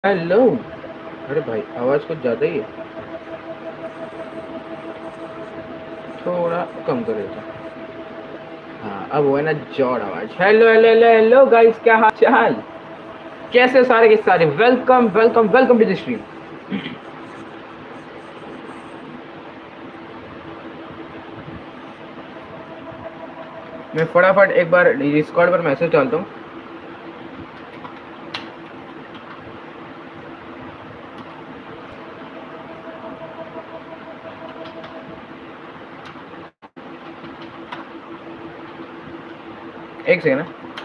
Hello. अरे भाई आवाज़ कुछ ज़्यादा ही है, थोड़ा कम कर देता। हाँ अब वो है ना जोर आवाज़। Hello hello hello hello guys, क्या हाल चाल, कैसे हो सारे के सारे। Welcome welcome welcome to the stream. मैं फटाफट एक बार डिस्कॉर्ड पर मैसेज डालता हूँ। एक सेकंड।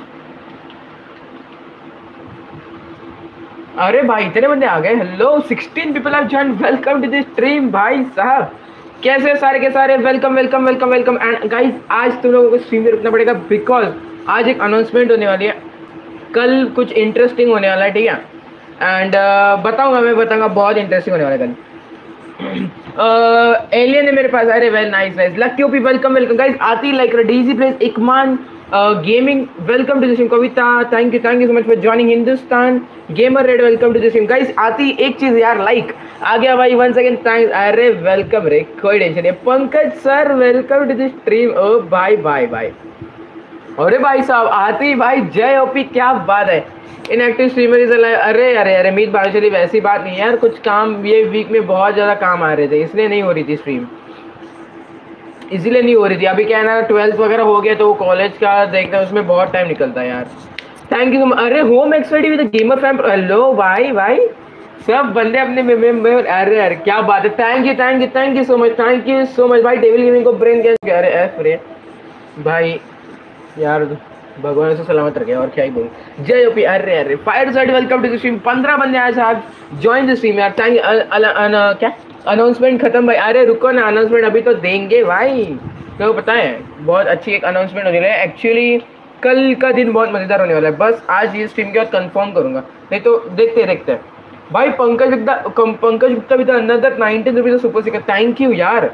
अरे भाई इतने बंदे आ गए। Hello 16 people have joined, welcome to the stream भाई साहब। कैसे हो सारे के सारे, welcome welcome welcome welcome. And guys आज तुम लोगों को स्ट्रीम में रुकना पड़ेगा बिकॉज आज एक अनाउंसमेंट होने वाली है। कल कुछ इंटरेस्टिंग होने वाला है, ठीक है। एंड बताऊंगा, मैं बताऊंगा, बहुत इंटरेस्टिंग होने वाला है कल। एलियन है मेरे पास। अरे well nice nice, lucky OP welcome welcome guys. आती लाइक डीजी प्लेस इकमान gaming welcome to the stream. Kavita thank you so much for joining. Hindustan gamer red welcome to the stream guys. आती एक चीज यार, लाइक आ गया भाई, वन सेकंड थैंक्स। अरे वेलकम रे, कोई टेंशन नहीं। Pankaj sir welcome to the stream. ओ भाई भाई भाई, अरे भाई साहब आती भाई, जय ओपी, क्या बात है। Inactive streamer is alive. अरे अरे अरे मीत बालचली, वैसी बात नहीं है यार, कुछ काम ये वीक में बहुत ज़्यादा काम आ रहे थे, इसलिए नहीं हो रही थी स्ट्रीम, इसीलिए नहीं हो रही थी। अभी क्या है ना, 12th वगैरह हो गया तो कॉलेज का देखते हैं, उसमें बहुत टाइम निकलता है यार। Thank you. अरे होम एक्सपर्टी विद गेमर फैम, हेलो भाई भाई, सब बंदे अपने में। अरे अरे क्या बात है, thank you so much, thank you so much भाई। डेविल गेमिंग को ब्रेन कैसे, अरे एफ रे भाई यार, भगवान से सलामत रखे और क्या ही बोलूं। जय ओपी। अरे अरे fire side welcome to the stream. 15 बंदे आए साहब, जॉइन द स्ट्रीम यार। थैंक क्या अनाउंसमेंट खत्म भाई। अरे रुको ना, अनाउंसमेंट अभी तो देंगे भाई। तो पता है बहुत अच्छी एक अनाउंसमेंट होने वाली है एक्चुअली। कल का दिन बहुत मजेदार होने वाला है, बस आज ये स्ट्रीम के बाद कंफर्म करूंगा, नहीं तो देखते देखते भाई। पंकज गुप्ता भी तो another 19 rupees super sticker, thank you यार।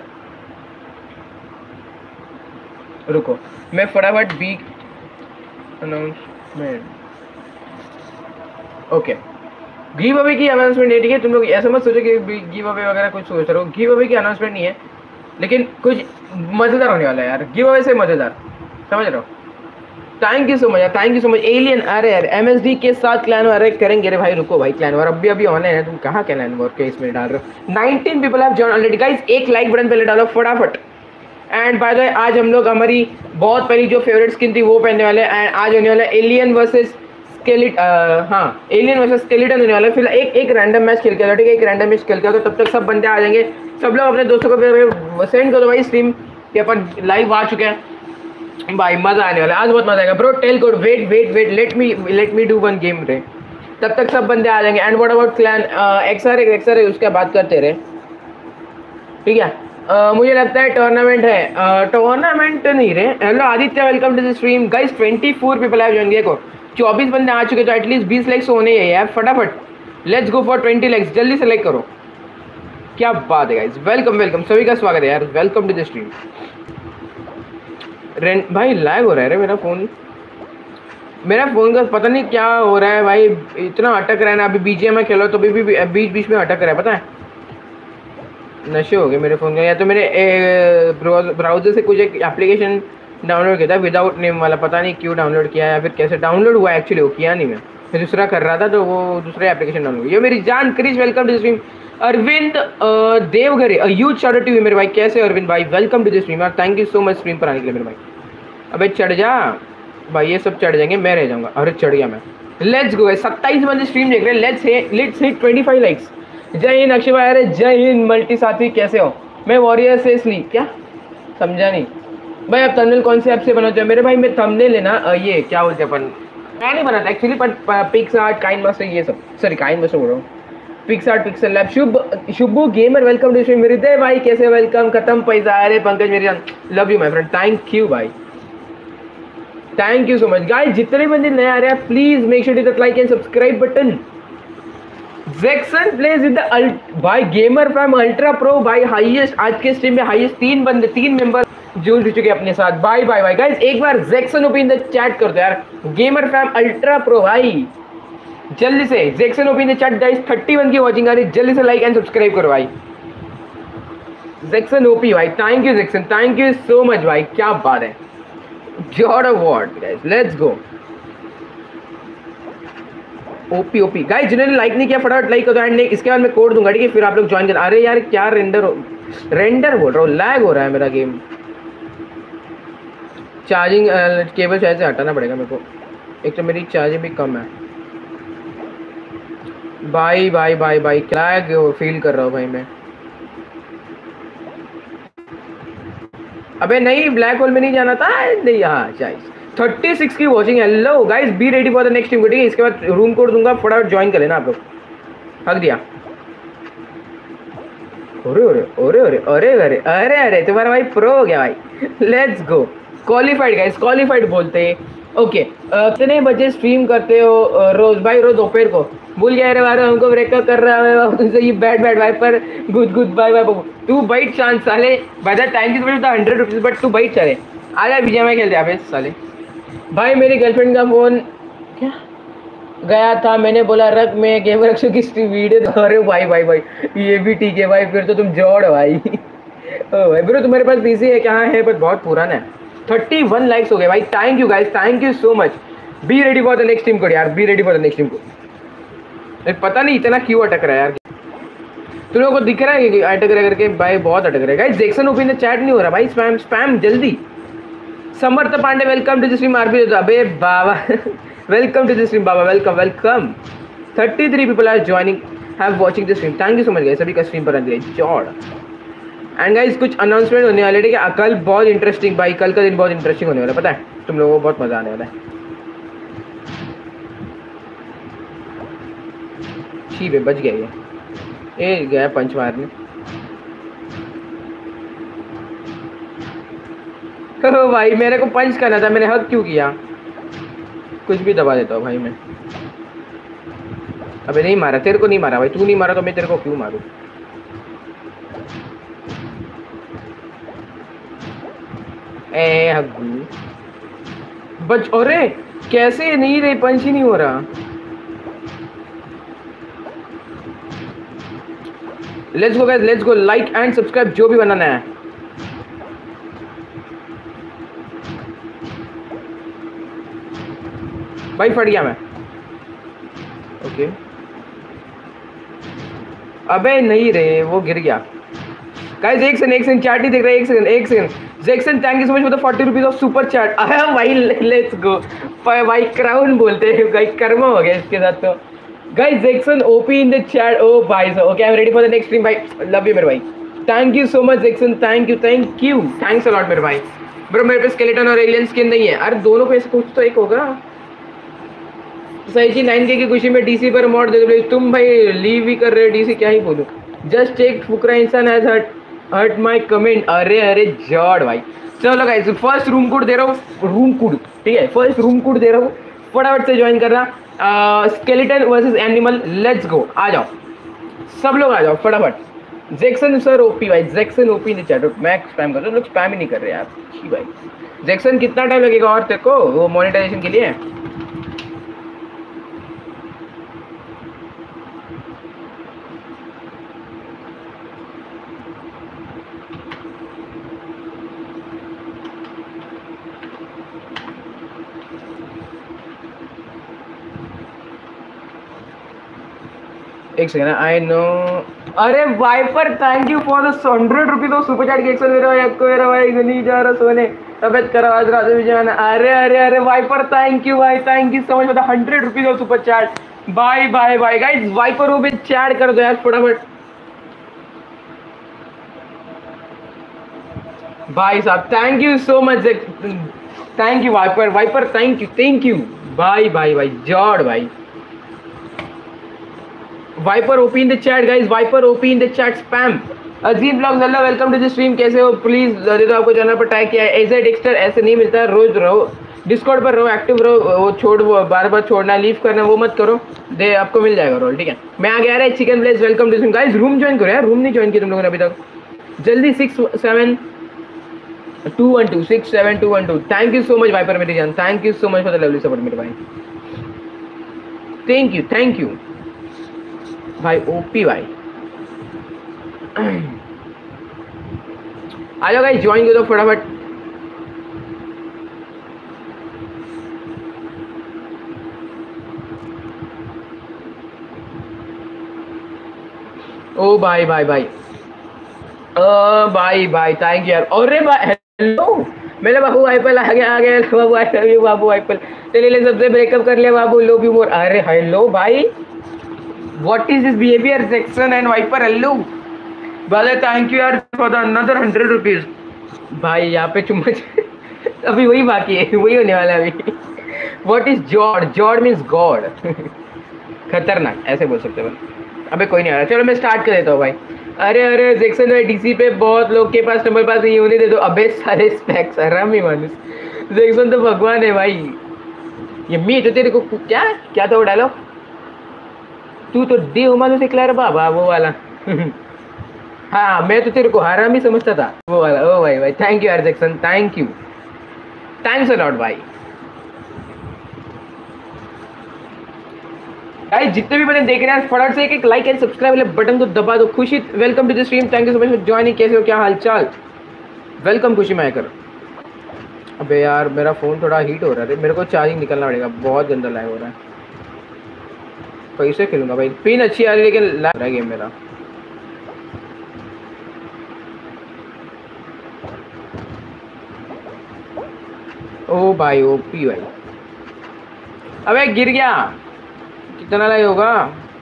रुको मैं फटाफट बी अनाउंसमेंट, ओके। गिव अवे की अनाउंसमेंट है, ठीक है। तुम लोग ऐसा मत सोचो कि गिव अवे वगैरह कुछ सोच रहे हो, गिव अवे की अनाउंसमेंट नहीं है, लेकिन कुछ मजेदार होने वाला है यार, गिव अवे से मजेदार, समझ रहे हो। Thank you so much, thank you so much alien. अरे यार एमएसडी के साथ क्लैन वार करेंगे रे भाई। रुको भाई, क्लैन वार अभी अभी ऑनलाइन है, तुम कहाँ क्लैन वार के इसमें डाल रहे हो। 19 people have join already guys, एक लाइक बटन पहले डालो फटाफट। एंड बाय द वे आज हम लोग हमारी बहुत पहली जो फेवरेट स्किन थी वो पहनने वाले हैं। एंड आज होने वाला है एलियन वर्सेस स्केलिट, हाँ एलियन वर्सेस स्केलेटन होने वाला है। फिलहाल एक रैंडम मैच खेल के आओ, ठीक है, एक रैंडम मैच खेल के आओ, तो तब तक सब बंदे आ जाएंगे। सब लोग अपने दोस्तों को सेंड कर दो भाई स्ट्रीम के अपन लाइव आ चुके हैं भाई, मजा आने वाला है, आज बहुत मजा आएगा। Bro tell code, wait wait wait, let me do one game रे, तब तक सब बंदे आ जाएंगे। एंड व्हाट अबाउट क्लैन एक्सर है, उसके बात करते रहे, ठीक है। मुझे लगता है टूर्नामेंट है, टूर्नामेंट नहीं रे। Hello Aditya welcome to the stream guys. 24 people have join को, 24 बंदे आ चुके, तो एटलीस्ट 20 लाइक्स होने ही है फटाफट। लेट्स गो फॉर 20 लाइक्स, जल्दी से लाइक करो, क्या बात है गाइस। वेलकम वेलकम, सभी का स्वागत है यार, वेलकम टू द स्ट्रीम। भाई लैग हो रहा है रे मेरा फ़ोन का पता नहीं क्या हो रहा है भाई, इतना अटक रहा है ना। अभी बीजीएम में खेलो तो भी बीच बीच में अटक रहा है, पता है, नशे हो गए मेरे फ़ोन का। या तो मेरे ब्राउज़र से कुछ एक एप्लीकेशन डाउनलोड किया था विदाउट नेम वाला, पता नहीं क्यों डाउनलोड किया या फिर कैसे डाउनलोड हुआ, एक्चुअली वो किया नहीं, मैं दूसरा कर रहा था तो वो दूसरा एप्लीकेशन डाउनलोड। ये मेरी जान Krish welcome to the stream. Arvind Deoghare huge shout out to you मेरे भाई, कैसे अरविंद भाई, वेलकम टू द स्ट्रीम यार, thank you so much stream पर आने के लिए मेरे भाई। अबे चढ़ जा भाई, ये सब चढ़ जाएंगे, मैं रह जाऊँगा। अरे चढ़ गया मैं। लेट्स गो, 27 बंदे स्ट्रीम देख रहे हैं, लेट्स हिट 25 लाइक्स। जय हिंद अक्षय भाई, अरे जय हिंद मल्टी साथी, कैसे हो। मैं वॉरियर से इसलिए, क्या समझा नहीं भाई। आप थंबनेल कौन से ऐप से बनाते हो मेरे भाई। मैं थंबनेल लेना ये क्या बोलते हैं अपन, मैं नहीं बनाता actually, but PicsArt, kind master, ये सब, सॉरी काइंड मास्टर बोल रहा हूँ, PicsArt pixel lab. Shubhu gamer welcome to stream. Hriday भाई कैसे, वेलकम। खत्म पैसा, अरे पंकज मेरी जान, love you my friend, thank you भाई, thank you so much guys. जितने बंदे नए आ रहे हैं please make sure to hit the like and subscribe button. Jackson plays with the भाई गेमर फैम अल्ट्रा प्रो भाई, हाईएस्ट आज के स्ट्रीम में हाईएस्ट 3 मेंबर जुड़ चुके अपने साथ। बाय बाय बाय गाइस, एक बार जैक्सन ओपन द चैट कर दो यार। गेमर फैम अल्ट्रा प्रो भाई, जल्दी से जैक्सन ओपी ने चैट गाइस 31 की वॉचिंग आ रही, जल्दी से लाइक एंड सब्सक्राइब करो भाई। जैक्सन ओपी भाई, thank you Jackson, thank you so much भाई, क्या बात है। जॉर्ड award guys, let's go. OP OP guys, जिन्होंने लाइक नहीं किया फटाफट लाइक कर दो एंड इसके बाद मैं कोड दूंगा, ठीक है, फिर आप लोग ज्वाइन कर। अरे यार क्या रेंडर बोल रहा हूँ, लैग हो रहा है मेरा गेम। चार्जिंग केबल शायद से हटाना पड़ेगा मेरे को, एक तो मेरी चार्जिंग भी कम है भाई। भाई भाई भाई क्या फील कर रहा हूँ भाई मैं। अबे नहीं, ब्लैक होल में नहीं जाना था। नहीं, हाँ चाहिए। 36 की watching. Hello guys, be ready for the next team, ठीक है। इसके बाद रूम कोड दूंगा, फटाफट ज्वाइन कर लेना आप लोग। हक दिया। अरे अरे अरे अरे अरे अरे अरे अरे तुम्हारा भाई प्रो हो गया भाई। Let's go. Qualified guys, qualified बोलते हैं। ओके, कितने बजे स्ट्रीम करते हो रोज भाई? रोज दोपहर को। भूल गया रे बारे, हमको ब्रेकअप कर रहा है तुमसे। ये बैड बैड भाई पर गुड गुड बाय बाय। तू बाइट चांस साले, बाय द टाइम की 100 रुपीज, बट तू बाइट चले। आ जा बीजे में खेलते आप साले। भाई मेरी गर्लफ्रेंड का फोन क्या गया था, मैंने बोला रख, मैं गेम रक्षो की वीडियो। अरे भाई भाई भाई ये भी ठीक है भाई, फिर तो तुम जोड़ भाई। ओ भाई ब्रो, तुम्हारे पास पीसी है? क्या है, बट बहुत पुराना है। 31 लाइक्स हो गए भाई, thank you guys, thank you so much. Be ready for the next team code यार, be ready for the next team code. पता नहीं इतना क्यों अटक रहा है यार, तुम लोगों को दिख रहा है कि अटक रहा करके भाई? बहुत अटक रहा है गाइस। जैक्सन ओपी ने चैट नहीं हो रहा भाई, स्पैम स्पैम जल्दी। Samarth Pandey welcome to the stream. RB अबे बाबा वेलकम टू द स्ट्रीम बाबा, welcome welcome. 33 people are joining, have watching the stream, thank you so much guys, सभी का स्ट्रीम पर आने जॉर्ड। एंड गाइस कुछ अनाउंसमेंट होने वाले, ठीक है। कल बहुत इंटरेस्टिंग भाई, कल का दिन बहुत इंटरेस्टिंग होने वाला है, पता है तुम लोगों को, बहुत मजा आने वाला है। ठीक है, बच गया ये गया पंच मारने। ओ भाई मेरे को पंच करना था, मैंने हक क्यों किया? कुछ भी दबा देता हूँ भाई मैं। अबे नहीं मारा, तेरे को नहीं मारा भाई, तू नहीं मारा तो मैं तेरे को क्यों मारूं? ए हग्गू बच। अरे कैसे नहीं रे, पंच ही नहीं हो रहा। Let's go guys, let's go. Like and subscribe जो भी बनाना है। भाई फट गया मैं। ओके अबे नहीं रे, वो गिर गया। गाइस एक सेकंड चैट नहीं देख रहा है, एक second. Jackson thank you so much for the 40 rupees of super chat. अरे भाई लेट्स गो भाई, क्राउन बोलते हैं गाइस, कर्म हो गया इसके साथ तो। Guys Jackson OP in the chat. ओ भाई okay, I am ready for the next stream भाई, लव यू मेरे भाई, thank you so much Jackson, thank you thanks a lot मेरे भाई। ब्रो मेरे पे स्केलेटन और एलियन स्किन नहीं है। अरे दोनों पे से कुछ तो एक होगा। सही जी 9K की खुशी में डीसी पर मॉड दे दो। तुम भाई लीव भी कर रहे हो डीसी, क्या ही बोलूं। जस्ट एक फुकरा इंसान हैज हर्ट माय कमेंट। अरे अरे जॉर्ड भाई, चलो गाइस फर्स्ट रूम कोड दे रहा हूँ, रूम कोड ठीक है, फर्स्ट रूम कोड दे रहा हूँ, फटाफट से ज्वाइन करना। Skeleton versus animal, let's go. आ जाओ सब लोग, आ जाओ फटाफट। जैक्सन सर ओपी भाई, जैक्सन ओपी ने चैट मैं स्पैम कर रहा हूँ, लोग स्पैम ही नहीं कर रहे यार। जी भाई जैक्सन कितना टाइम लगेगा और तेरे को वो मोनेटाइजेशन के लिए? एक सेकंड, आई नो। अरे viper thank you for the 100 rupees of super chat. Action मेरा भाई नहीं जा रहा सोने, तबियत खराब आज रात में जाना। अरे अरे अरे वाइपर थैंक यू भाई, thank you so much for the 100 rupees of super chat. Bye bye bye guys, viper वो भी चैट कर दो यार फटाफट। भाई साहब thank you so much, thank you viper thank you भाई भाई भाई जॉर्ड भाई। Viper OP in the chat guys, viper OP in the chat spam. Azeem blogs hello, welcome to the stream, कैसे हो? प्लीज दे दो, आपको चैनल पर टैग किया है। एज डेक्स्टर ऐसे नहीं मिलता, रोज रहो डिस्कॉर्ड पर, रहो एक्टिव रहो, वो छोड़ वो बार बार छोड़ना लीव करना वो मत करो, दे आपको मिल जाएगा रोल, ठीक है। मैं आ गया है chicken place, welcome to stream guys. Room join करो यार, रूम नहीं ज्वाइन किया तुम लोगों ने अभी तक, जल्दी। 67212 thank you so much viper मेरी जान, thank you so much for the lovely support मेरे भाई। थैंक यू भाई, ओपी भाई। आ जाओ गाइस, ज्वाइन कर दो फटाफट। ओ भाई भाई भाई, भाई भाई थैंक यू यार। अरे भाई हेलो, मेरे बाबू आईपल आ गया बाबू, आई लव यू बाबू आईपल। चलिए सबसे ब्रेकअप कर लिया बाबू, लव यू मोर। अरे हेलो भाई, what is this behaviour Jackson and viper. Hello भले, थैंक यू यार फॉर द अनदर 100 रुपीज। भाई यहाँ पे चुम्मच अभी वही बाकी है, वही होने वाला है अभी। What is Jord? Jord means god. खतरनाक ऐसे बोल सकते हैं। अबे कोई नहीं आ रहा, चलो मैं स्टार्ट कर देता हूँ भाई। अरे जैक्सन भाई, डीसी पे बहुत लोग के पास नंबर पास नहीं, होने दे दो। अबे सारे स्पेक्स हरामी मानुस, जैक्सन तो भगवान है भाई। ये मी तो तेरे को क्या क्या था वो डायलॉग? तू तो डी उमानु से क्लियर बाबा, वो वाला। हाँ मैं तो तेरे को हरामी समझता था, वो वाला। ओ भाई भाई थैंक यू यार Jackson, thank you, thanks a lot भाई। गाइस जितने भी बने देख रहे हैं, फटाफट से एक लाइक एंड सब्सक्राइब वाले बटन को दबा दो। Khushi welcome to the stream, thank you so much for joining. कैसे हो, क्या हालचाल? वेलकम खुशी मैकर। अबे यार मेरा फ़ोन थोड़ा हीट हो रहा है, मेरे को चार्जिंग निकलना पड़ेगा, बहुत गंदा लैग हो रहा है। कैसे खेलूंगा भाई? पिन अच्छी आ रही है लेकिन लैग हो रहा है गेम मेरा। ओ भाई ओपी भाई। अबे गिर गया, कितना लाइक होगा?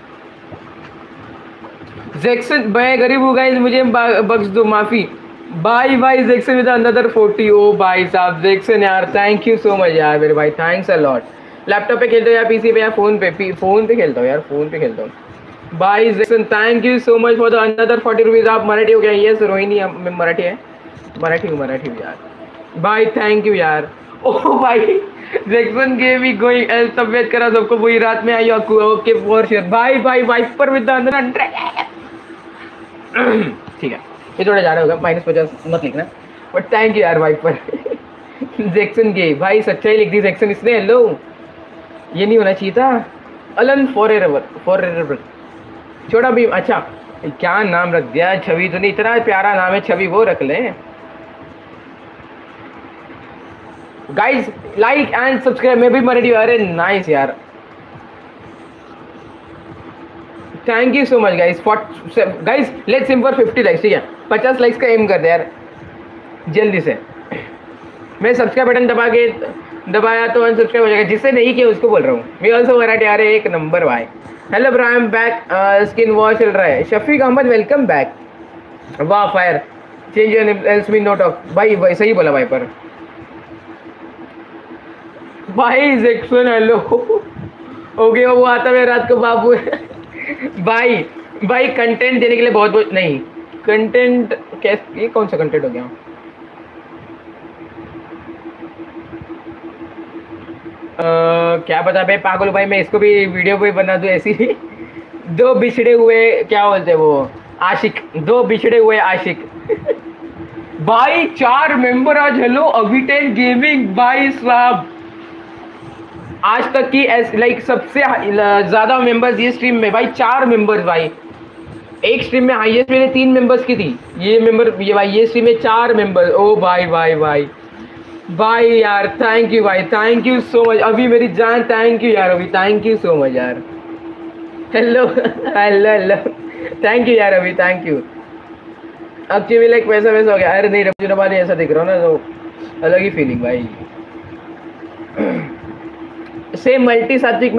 जैक्सन मैं गरीब हूँ गाइस, मुझे बख्श दो, माफी। भाई भाई जैक्सन विद अनदर 40। ओ भाई साहब जैक्सन यार, थैंक यू सो मच यार मेरे भाई, थैंक्स अ लॉट। लैपटॉप पे खेलते हो या पीसी पे या फोन पे? फोन पे खेलता हूँ यार, फोन पे खेलता हूँ। भाई Jackson thank you so much for the another 40 rupees. आप मराठी हो क्या? यस रोहिणी, मैं मराठी है, मराठी हूँ यार। भाई थैंक यू यार। ओ भाई जैक्सन के भी गोइंग एल, तबियत करा सबको वही रात में आई। ओके फॉर श्योर भाई भाई वाइपर विद द अंदर 100। ठीक है, ये थोड़ा ज़्यादा होगा, -50 मत लिखना, बट थैंक यू यार वाइपर। जैक्सन के भाई सच्चाई लिख दी जैक्सन इसने। हेलो, ये नहीं होना चाहिए था। अलन फॉर छोटा भीम। अच्छा क्या नाम रख दिया? छवि तो नहीं, इतना प्यारा नाम है छवि, वो रख लें। गाइस लाइक एंड सब्सक्राइब, मैं भी मराठी। अरे नाइस यार, thank you so much guys. Guys let's simple 50 likes, ठीक है? 50 लाइक्स का एम कर दे यार जल्दी से। मैं सब्सक्राइब बटन दबाया तो अनसब्सक्राइब हो जाएगा, जिससे नहीं किया उसको बोल रहा हूँ। मैं ऑल्सो मराठी। अरे एक नंबर भाई। Hello bro, I am back. Skin war चल रहा है। Shafiq Ahmed welcome back. वाह fire, change your name else me no talk. भाई सही बोला भाई पर। भाई जैक्सन हेलो। ओके वो आता है रात को बाबू। भाई कंटेंट देने के लिए बहुत बहुत नहीं। कंटेंट कैसे, ये कौन सा कंटेंट हो गया? क्या बता भाई पागल भाई, मैं इसको भी वीडियो पे बना दूं ऐसी। दो बिछड़े हुए क्या बोलते हैं वो, आशिक, दो बिछड़े हुए आशिक। भाई 4 मेंबर आज। हेलो अविटेन गेमिंग भाई साहब, आज तक की लाइक सबसे ज़्यादा मेंबर्स ये स्ट्रीम में भाई, 4 मेंबर्स भाई। एक स्ट्रीम में हाईएस्ट मेरे 3 मेंबर्स की थी, ये भाई ये स्ट्रीम में 4 मेंबर। ओ भाई भाई भाई भाई यार थैंक यू भाई, thank you so much Abhi मेरी जान, थैंक यू यार Abhi, thank you so much यार। हेलो हेलो थैंक यू यार अभी, थैंक यू। अब भी लाइक वैसा हो गया। अरे नहीं रबजुनाबाद ऐसा दिख रहा हूँ ना, तो अलग ही फीलिंग भाई। सेम मल्टी सात्विक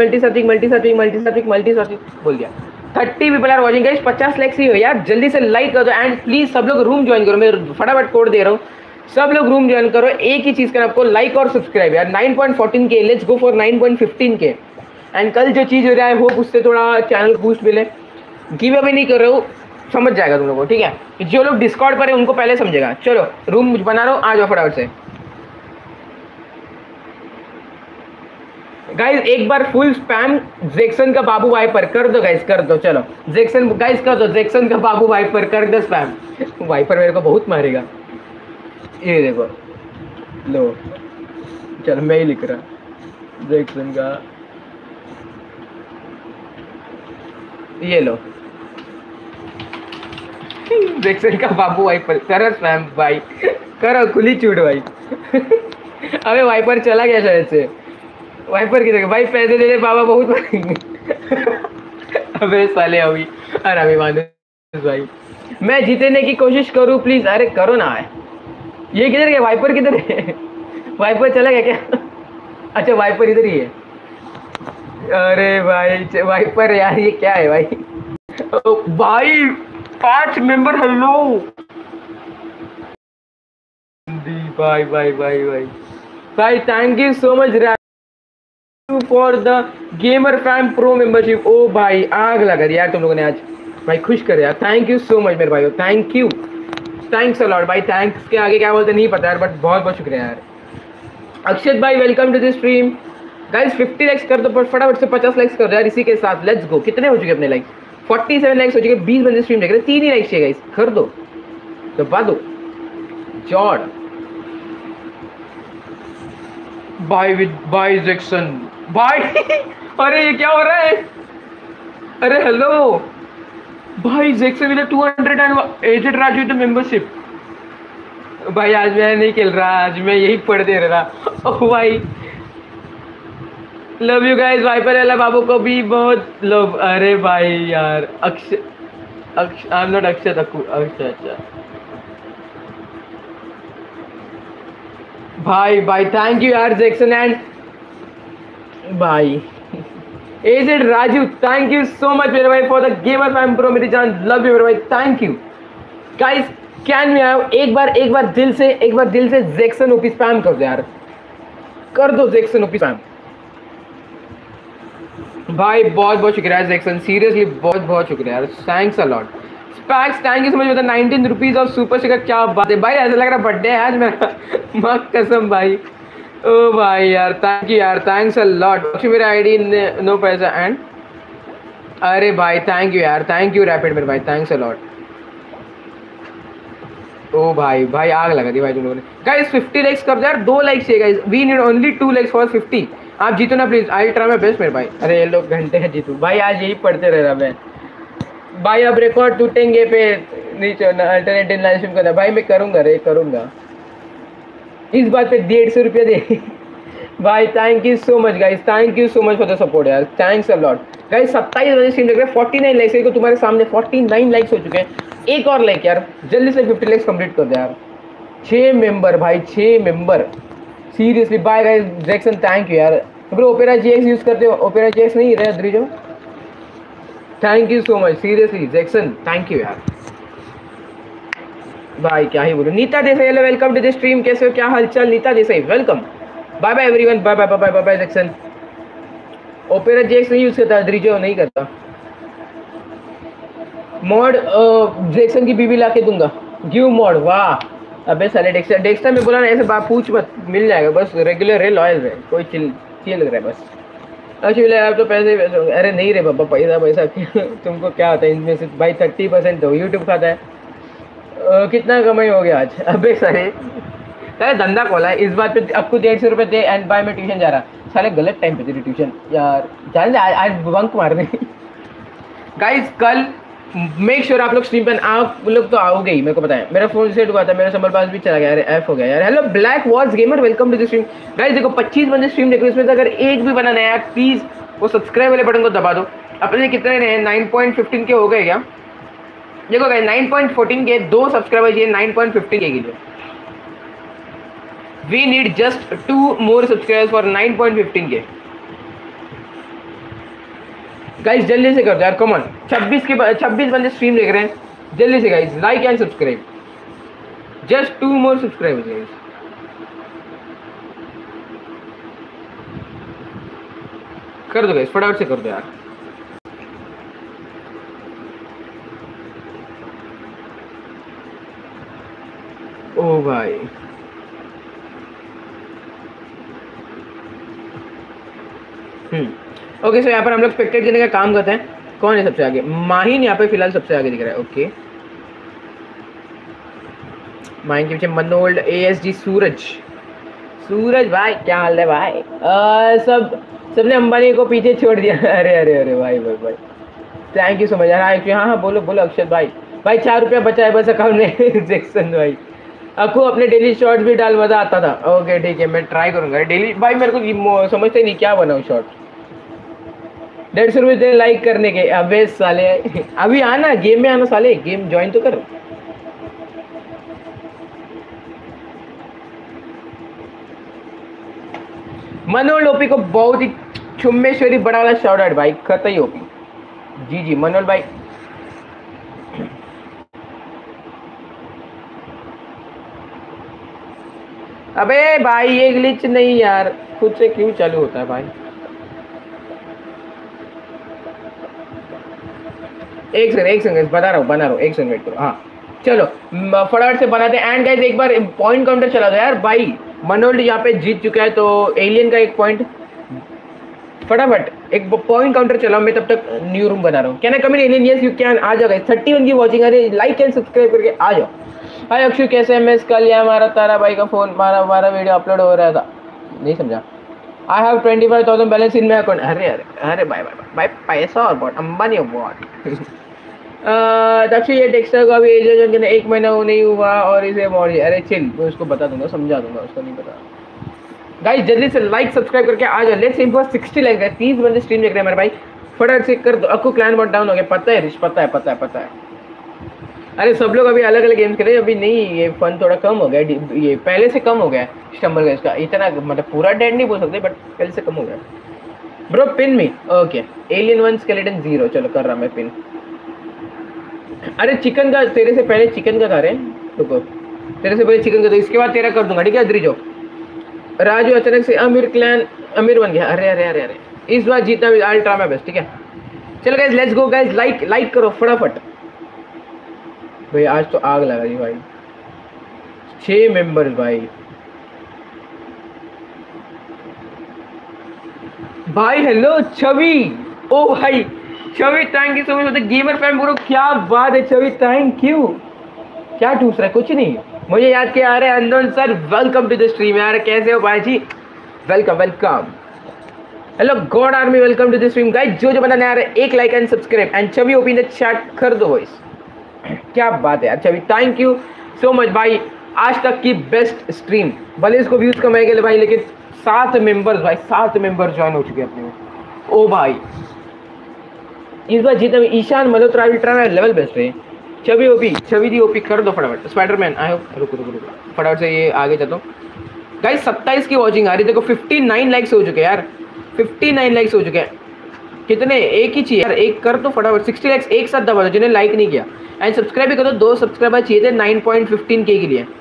बोल दिया। 30 people are watching guys, 50 likes ही हो यार, जल्दी से लाइक कर दो एंड प्लीज सब लोग रूम ज्वाइन करो। मैं फटाफट कोड दे रहा हूँ, सब लोग रूम ज्वाइन करो। एक ही चीज़ करना आपको, लाइक और सब्सक्राइब यार। 9.14 के, लेट्स गो फॉर 9.15 के। एंड कल जो चीज़ हो रहा है होप उससे थोड़ा चैनल बूस्ट मिले। गिव अवे नहीं कर रहे हो, समझ जाएगा तुम लोगों को, ठीक है? जो लोग डिस्कॉर्ड पर है उनको पहले समझेगा। चलो रूम बना रहा हूँ, आ जाओ फटाफट से गाइस। एक बार फुल स्पैम जैक्सन का बाबू वाइपर कर दो गाइस, कर दो। चलो जैक्सन गाइस कर दो, जैक्सन का बाबू वाइपर कर दो स्पैम। वाइपर मेरे को बहुत मारेगा, ये देखो लो। चलो मैं ही लिख रहा जैक्सन का ये लो जैक्सन का बाबू वाइपर करो स्पैम भाई, करो खुली चूट भाई। अबे वाइपर चला गया शायद से, वाइपर की जगह भाई पैसे दे दे बाबा बहुत मारेंगे। अबे साले अभी, अरे अभी मानूस भाई मैं जीतने की कोशिश करूँ प्लीज, अरे करो ना। ये किधर गया वाइपर, किधर है वाइपर चला गया क्या? अच्छा वाइपर इधर ही है। अरे भाई वाइपर यार ये क्या है भाई? ओ भाई 5 मेंबर, हेलो भाई भाई भाई भाई भाई thank you so much for the gamer fam pro membership. ओ भाई आग लगा दी यार तुम लोगों ने आज भाई, खुश कर यार, थैंक यू सो मच मेरे भाई, thank you, thanks a lot भाई। थैंक्स के आगे क्या बोलते नहीं पता यार, बट बहुत बहुत शुक्रिया यार। अक्षत भाई welcome to this stream. Guys 50 likes कर दो पर फटाफट से, 50 लाइक्स कर दो यार इसी के साथ, लेट्स गो। कितने हो चुके अपने लाइक्स? 47 लाइक्स हो चुके, 20 बंदे स्ट्रीम देख रहे हैं, 3 ही लाइक्स चाहिए गाइस, कर दो दबा दो जॉर्ड भाई विद भाई जैक्सन भाई। अरे ये क्या हो रहा है? अरे हेलो भाई Jackson with 200 and AZ Raju the membership. भाई आज मैं नहीं खेल रहा, आज मैं यही पढ़ दे रहा। ओह भाई लव यू गाइस, वाइपर वाला बाबू को भी बहुत लव। अरे भाई यार Akshay I am not Akshay Takku, अच्छा भाई भाई थैंक यू यार जैक्सन एंड भाई AZ Raju, thank you so much मेरे भाई for the gamer fam pro, मेरी जान लव यू मेरे भाई, thank you guys. Can we have एक बार दिल से जैक्सन ओपी स्पैम कर दो यार, कर दो जैक्सन ओपी स्पैम भाई। बहुत बहुत शुक्रिया जैक्सन, सीरियसली बहुत बहुत शुक्रिया यार, thanks a lot. Spacks thank you so much with 19 rupees of super sticker, क्या बात है भाई, ऐसा लग रहा बर्थडे है आज मेरा। मां कसम भाई, ओ भाई यार थैंक यू यार, थैंक्स अ लॉट। मेरा आईडी नो पैसा एंड अरे भाई थैंक यू यार, थैंक यू रैपिड मेरे भाई, थैंक्स अ लॉट। ओ भाई भाई आग लगा दी भाई तुम लोगों ने। गाइस 50 लाइक्स कर दो यार, 2 लाइक्स चाहिए guys, we need only 2 likes for 50। आप जीतो ना please, I try my best मेरे भाई। अरे ये लोग घंटे हैं जीतू भाई, आज यही पढ़ते रह रहा मैं भाई। अब रिकॉर्ड टूटेंगे पे नीचे अल्टरनेटिव लाइव स्ट्रीम करना भाई, मैं करूँगा रे करूँगा, इस बात पे 150 रुपये दे भाई। Thank you so much guys, thank you so much for the support यार, थैंक्स अ लॉट गाइस। 27 बजे स्ट्रीम देख रहे हैं, 49 लाइक्स है, तुम्हारे सामने 49 लाइक्स हो चुके हैं। एक और लाइक यार, जल्दी से 50 लाइक्स कंप्लीट कर दो यार। 6 मेंबर भाई, 6 member, seriously bye guys Jackson, thank you यार। ब्रो ओपेरा जीएक्स यूज करते हो? ओपेरा जीएक्स नहीं रहे द्रिजो, thank you so much seriously Jackson, thank you यार भाई, क्या ही बोलूं। Nita Desai hello welcome to the stream, कैसे हो, क्या हालचाल Nita Desai, welcome, bye bye everyone, bye bye bye bye bye Jackson. Opera GX नहीं यूज करता, द्रिजो नहीं करता मॉड, जैक्सन की बीबी ला के दूंगा, गिव मॉड, वाह। अबे साले डेक्स्टर में बोला ना ऐसे बात पूछ मत, मिल जाएगा, बस रेगुलर रहे, लॉयल रहे, कोई चिल लग रहा है बस। अच्छा आप तो पैसे होंगे, अरे नहीं रे बाबा पैसा तुमको क्या होता है इनमें से भाई, 30% तो यूट्यूब खाता है। कितना कमाई हो गया आज? अबे सारे सारे धंधा खोला है, इस बात पे आपको 150 रुपये दे एंड बाय मैं ट्यूशन जा रहा, साले गलत टाइम पे तेरी ट्यूशन यार, जाने आज बंक मारने। गाइस कल मेक श्योर आप लोग स्ट्रीम पर, आप लोग तो आओगे ही, मेरे को पता है, मेरा फोन सेट हुआ था, मेरा संबल पास भी चला गया, अरे एफ हो गया यार। Hello black walls gamer, welcome to the stream. Guys देखो 25 बंदे स्ट्रीम देख रहे हैं, इसमें से अगर एक भी बना नया प्लीज वो सब्सक्राइब वाले बटन को दबा दो। अपने कितने नए 9.15 के हो गए क्या? देखो गाइस 9.14 के 2 सब्सक्राइबर चाहिए 9.15 के लिए, we need just 2 more subscribers for 9.15 के। गाइस जल्दी से कर दो यार, कम ऑन, 26 बंदे स्ट्रीम देख रहे हैं, जल्दी से guys like and subscribe, just 2 more subscribers guys. कर दो गाइस, फटाफट से कर दो यार। ओ भाई ओके, सो यहाँ पर हम लोग स्पेक्टेट करने का काम करते हैं। कौन है सबसे आगे? माहिन यहाँ पे फिलहाल सबसे आगे दिख रहा है। ओके माहिन के पीछे मनोल्ड, ASG, सूरज भाई क्या हाल है भाई? सबने अंबानी को पीछे छोड़ दिया। अरे अरे अरे भाई भाई भाई थैंक यू सो मच यार। हाँ हाँ बोलो बोलो अक्षत भाई। भाई 4 रुपया बचा है बस अकाउंट में। जैक्सन भाई अकू अपने डेली शॉर्ट भी डाल, मजा आता था। ओके ठीक है, मैं ट्राई करूंगा डेली। भाई मेरे को समझते नहीं क्या बनाऊं शॉर्ट। 150 रुपये लाइक करने के। अबे साले अभी आना गेम में, आना साले, गेम ज्वाइन तो कर। मनोल ओपी को बहुत ही छुम्मेश्वरी बड़ा वाला शाउट आउट भाई, कतई ओपी। जी जी मनोल भाई। अबे भाई ये ग्लिच नहीं यार, खुद से क्यों चालू होता है भाई। एक सेकंड बता रहा हूँ, बना रहा हूँ, एक सेकंड वेट करो। हाँ चलो फटाफट से बनाते हैं। एंड गाइस एक बार पॉइंट काउंटर चला दो यार भाई। मनोल्ड यहाँ पे जीत चुका है तो एलियन का एक पॉइंट। फटाफट एक पॉइंट काउंटर चलाओ, मैं तब तक न्यू रूम बना रहा हूँ। Can I come in alien? Yes you can. आ जाओ गाइस, 31 की वॉचिंग आ रही है, लाइक एंड सब्सक्राइब करके आ जाओ। हाय अक्षु कैसे है? मिस कल या हमारा तारा भाई का फोन हमारा वीडियो अपलोड हो रहा था, नहीं समझा। I have 25,000 balance in my account. अरे अरे अरे भाई भाई भाई पैसा और बहुत अंबानी और बहुत। दक्षिण ये टेक्सटर का भी एजेंट ने 1 महीना वो नहीं हुआ और इसे मॉडल। अरे चिल, मैं उसको बता दूंगा, समझा दूंगा, उसको नहीं पता। गाइस जल्दी से लाइक सब्सक्राइब करके आ जाओ। Let's aim for 60 like. 30 बंदे स्ट्रीम देख रहे हैं मेरे भाई, फटाफट से कर दो। अक्कू क्लैन बहुत डाउन हो गया, पता है रिश, पता है। अरे सब लोग अभी अलग अलग गेम्स खेले, अभी नहीं, ये फन थोड़ा कम हो गया, ये पहले से कम हो गया स्टम्बल का। इसका इतना मतलब पूरा डेड नहीं बोल सकते बट पहले से कम हो गया। Bro pin me. Okay alien 1 skeleton 0। चलो कर रहा मैं पिन। अरे चिकन का तेरे से पहले चिकन का था रे, रुको, तेरे से पहले चिकन का, तो इसके बाद तेरा कर दूंगा, ठीक है द्रिजो। राजू अचानक से अमीर क्लैन अमीर बन गया। अरे अरे अरे अरे, इस बार जीतना भी, आई ट्राई माय बेस्ट, ठीक है। चलो guys let's go guys, like करो फटाफट। भाई आज तो आग लगा रही भाई, 6 मेंबर्स भाई। भाई हेलो छवि, ओ भाई Chhavi thank you so much gamer fan bro, क्या बात है छवि, थैंक यू। क्या टूस रहा है? कुछ नहीं, मुझे याद किया। अरे unknown sir welcome to the stream यार, कैसे हो भाई जी? Welcome welcome. Hello god army, welcome to the stream guys. जो बनाने आ रहे हैं एक like and subscribe and Chhavi open the chat कर दो वॉइस। क्या बात है यार Chhavi, thank you so much भाई। आज तक की बेस्ट स्ट्रीम, भले इसको व्यूज कम आए गए भाई, लेकिन 7 मेंबर्स भाई, 7 मेंबर्स ज्वाइन हो चुके हैं अपने में। ओ भाई इस बार जीतना Ishaan Malhotra ultra level best है। छवि ओपी, छवि दी ओपी कर दो फटाफट। स्पाइडरमैन आए हो, रुको फटाफट से ये आगे चलता हूँ गाइस। 27 की वॉचिंग आ रही, देखो 59 लाइक्स हो चुके हैं यार, 59 लाइक्स हो चुके हैं। कितने? एक ही चाहिए यार, एक कर दो फटाफट। 60 लाइक्स एक साथ दबा दो जिन्हें लाइक नहीं किया, एंड सब्सक्राइब भी कर दो। 2 सब्सक्राइबर चाहिए थे 9.15K के लिए।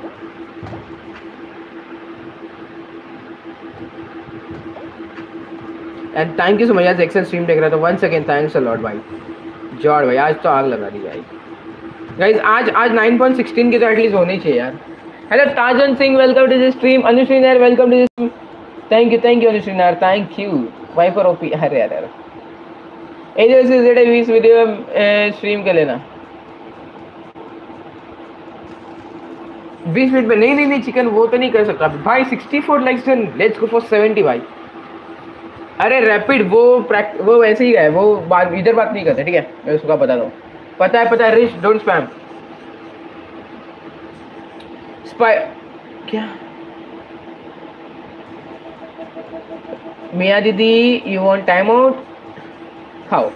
And thank you so much यार, एक्सेल स्ट्रीम देख रहा था, once again thanks a lot भाई। जॉर्ड भाई आज तो आग लगा दी भाई। गाइस आज 9.16 की तो एटलीस्ट होनी चाहिए यार। Hello Tajan Singh, welcome to the stream. Anushree Nair welcome to the stream. Thank you Anushree Nair, thank you. Viper OP, अरे अरे अरे एजेस इज इट 20 वीडियो स्ट्रीम कर लेना 20 मिनट में। नहीं चिकन वो तो नहीं कर सकता भाई। 64 likes done, let's go for 70 भाई। अरे रैपिड वो वैसे ही है, वो बात इधर बात नहीं करते, ठीक है, मैं उसका बता दूँ। पता है रिच, डोंट स्पैम। क्या मिया दीदी यू वांट टाइम आउट? खाओ।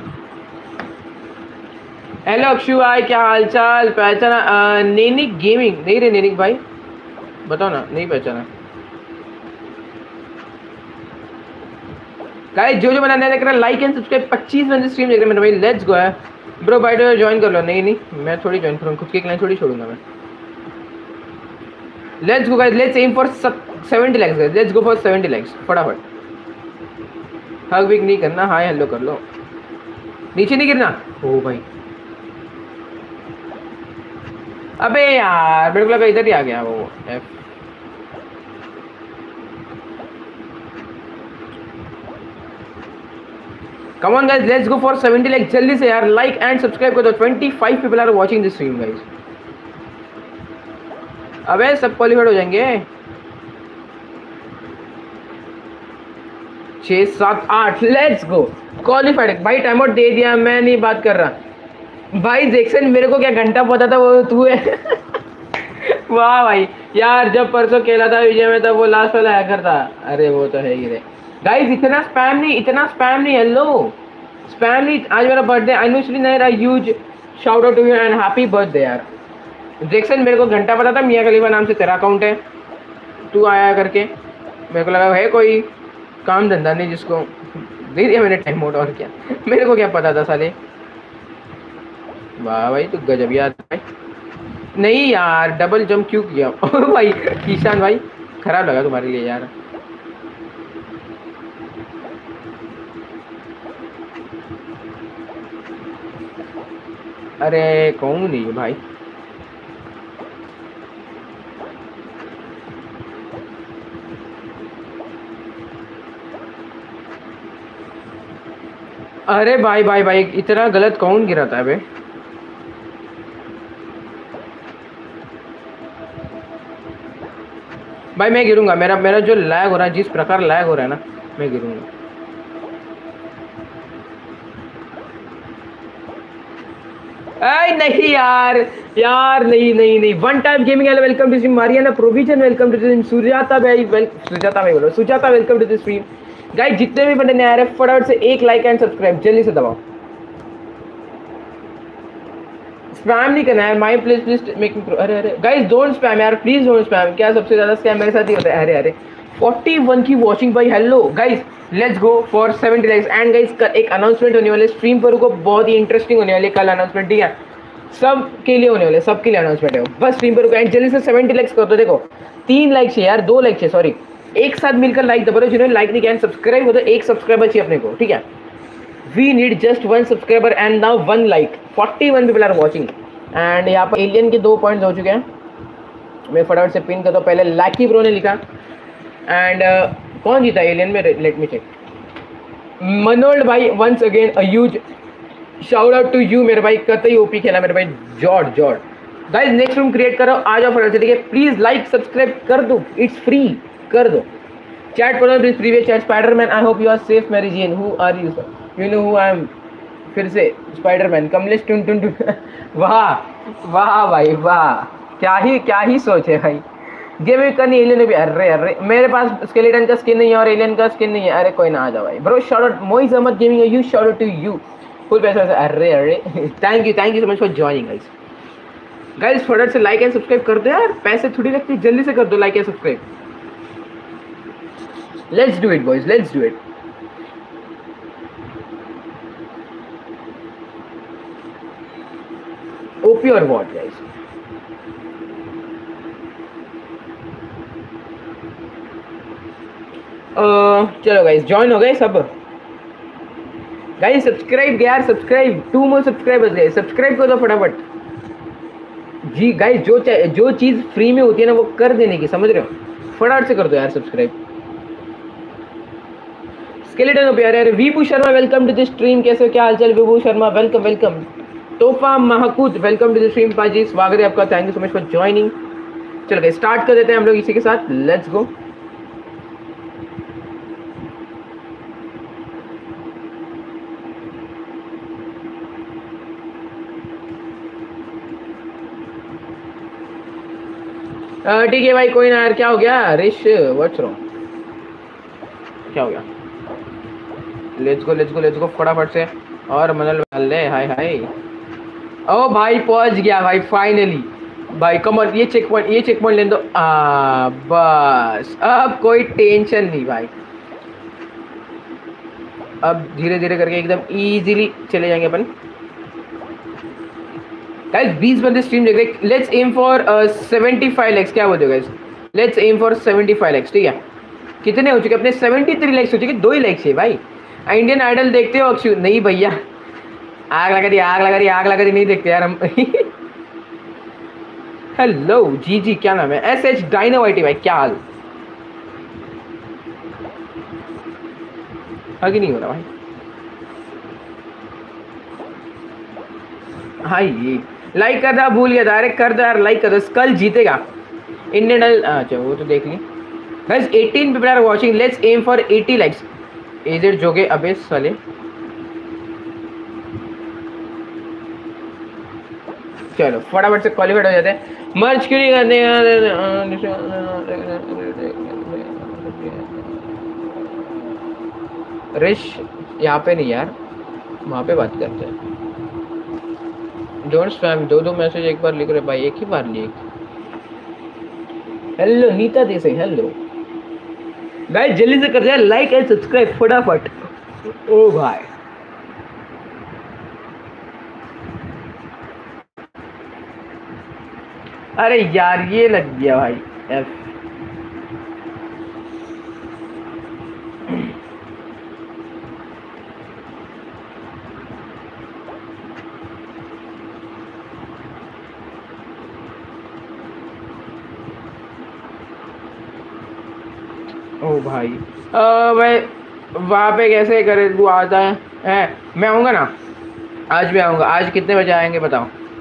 हेलो अक्षु भाई, क्या हालचाल? पहचाना नैनिक गेमिंग? नहीं रे नैनिक भाई, बताओ ना, नहीं पहचाना। गाइस जो बनाने देख रहा है लाइक एंड सब्सक्राइब। 25 बंदे स्ट्रीम देख रहे हैं मेरे भाई, लेट्स गो है bro. By the way join कर लो। नहीं मैं थोड़ी ज्वाइन करूँगा, खुद के क्लाइंट थोड़ी छोड़ूंगा मैं। Let's go guys, let's aim for 70 likes guys, let's go for 70 likes फटाफट। हग विक नहीं करना, हाय हेलो कर लो, नीचे नहीं गिरना। ओ भाई अबे यार मेरे को लगा इधर ही आ गया वो F. Come on guys, let's go for 70 like जल्दी से यार, लाइक एंड सब्सक्राइब कर दो। 25 people are watching this stream guys. अबे सब क्वालिफाइड हो जाएंगे। 6 7 8 लेट्स गो क्वालिफाइड भाई। टाइम आउट दे दिया, मैं नहीं बात कर रहा भाई। जैक्सन मेरे को क्या घंटा पता था वो तू है। वाह भाई यार, जब परसों खेला था विजय में तब वो लास्ट वाला हैकर था। अरे वो तो है ही रे गाइस, इतना स्पैम नहीं। हेलो स्पैम नहीं, आज मेरा birthday. Anushree Nair, a huge shout out to you and happy birthday यार। जैक्सन मेरे को घंटा पता था मियां खलीफा नाम से तेरा अकाउंट है, तू आया करके मेरे को लगा है कोई काम धंधा नहीं जिसको दे दिया मैंने टाइम आउट, और क्या मेरे को क्या पता था साले। वाह भाई तू गजब यार भाई। नहीं यार डबल जंप क्यों किया भाई ईशान भाई, खराब लगा तुम्हारे लिए यार। अरे कौन नहीं भाई, अरे भाई इतना गलत कौन गिराता है बे। भाई मैं गिरूंगा, मेरा जो लैग हो रहा है, जिस प्रकार लैग हो रहा है ना, मैं गिरूंगा। नहीं यार नहीं। One time gaming welcome to stream. Mariana provision welcome to stream. Sujata भाई welcome to the stream. Guys जितने भी बंदे नए आ रहे हैं फटाफट से एक लाइक एंड सब्सक्राइब जल्दी से दबाओ। स्पैम नहीं करना है माय प्लीज मेकिंग। अरे गाइस डोंट स्पैम यार, प्लीज डोंट स्पैम। क्या सबसे ज्यादा स्कैम मेरे साथ ही होता है। अरे 41 की वॉचिंग भाई। Hello guys let's go for 70 likes. And guys एक अनाउंसमेंट होने वाले स्ट्रीम पर को, बहुत ही इंटरेस्टिंग होने वाली कल अनाउंसमेंट, ठीक है सब के लिए होने वाले, सबके लिए अनाउंसमेंट है बस स्ट्रीम पर। एंड जल्दी से 70 लाइक्स कर दो। देखो 3 लाइक चाहिए यार, 2 लाइक चाहिए सॉरी, एक साथ मिलकर लाइक दबा दो। जिन्होंने लाइक नहीं किया सब्सक्राइब हो तो एक सब्सक्राइबर चाहिए अपने को, ठीक है। We need just 1 subscriber and now 1 like. 41 people are watching. And यहाँ पर एलियन के 2 पॉइंट्स हो चुके हैं। मैं फटाफट से पिन करता हूँ। पहले लैकी ब्रो ने लिखा। एंड कौन जीता एलियन में, लेट मी चेक। मनोल्ड भाई once again a huge shout out to you मेरे भाई, कतई ओपी खेला मेरे भाई। George guys next room create करो, आ जाओ फटाफट से, ठीक है। प्लीज लाइक सब्सक्राइब कर दो, इट्स फ्री, कर दो। चैट पढ़ो please, previous chat. Spiderman I hope you are safe Mary Jane. Who are you sir? You know who I am. फिर से स्पाइडरमैन कमलेश टुन। वाह भाई वाह, क्या ही सोच है भाई। गेम करनी एलियन भी। अरे मेरे पास स्केलेटन का स्किन नहीं है और एलियन का स्किन नहीं है। अरे कोई ना, आ जाओ भाई। Bro shout out Moiz Ahmed gaming, you shout out to you full पैसा। अरे thank you so much for joining guys फटाफट से लाइक एंड सब्सक्राइब कर दो यार, पैसे थोड़ी लगती, जल्दी से कर दो like and subscribe. Let's do it boys, let's do it. OP और व्हाट गाइस? चलो गाइस ज्वाइन हो गए सब। गाइस सब्सक्राइब यार, सब्सक्राइब, 2 मोर सब्सक्राइबर्स गए, सब्सक्राइब कर दो फटाफट जी। गाइस जो चीज़ फ्री में होती है ना वो कर देने की, समझ रहे हो? फटाफट से कर दो यार सब्सक्राइब। स्केलेटन प्यारे यार। Vibhu Sharma welcome to the stream. कैसे हो, क्या हालचाल Vibhu Sharma? Welcome. Tofa Mahkood welcome to the stream. पाजी स्वागत है आपका, thank you so much for joining. चलो गाइस स्टार्ट कर देते हैं हम लोग इसी के साथ, लेट्स गो। ठीक है भाई, कोई ना यार। क्या हो गया रिश, व्हाट्स रॉन्ग, क्या हो गया? लेट्स गो फटाफट से। और मनल डाल ले। हाय ओ भाई पहुंच गया भाई फाइनली भाई। कमर ये चेक पॉइंट ले दो। बस अब कोई टेंशन नहीं भाई, अब धीरे धीरे करके एकदम इजीली चले जाएंगे अपन। गाइस 20 बंदे स्ट्रीम देख रहे। Let's aim for 75 likes. क्या बोलते हो guys? Let's aim for 75 likes, ठीक है। कितने हो चुके अपने? 73 लाइक्स हो चुके, 2 ही लाइक्स है भाई। इंडियन आइडल देखते हो अक्षु? नहीं भैया, आग लगा दी नहीं देखते यार हम। हेलो जी क्या नाम है? SH डायनामाइट भाई, क्या हाल? आगे नहीं हो रहा भाई। हाँ ये लाइक करना भूल गया था। अरे कर दो यार, लाइक कर दो, कल जीतेगा इंडियन आइडल। अच्छा वो तो देख ली। Guys 18 people are watching, let's aim for 80 likes. AZ जोगे अबे साले। चलो फटाफट से क्वालिफाइड हो जाते हैं। मर्ज क्यों नहीं करते रिश? यहाँ पे नहीं यार, वहाँ पे बात करते हैं। डोंट स्पैम, दो मैसेज एक बार लिख रहे भाई, एक ही बार लिख। Hello Nita Desai, hello guys, जल्दी से कर जाए लाइक एंड सब्सक्राइब फटाफट। ओ भाई अरे यार ये लग गया भाई एफ। ओ भाई भाई वहाँ पे कैसे करे, तू आता है मैं आऊँगा ना, आज भी आऊँगा। आज कितने बजे आएंगे बताओ?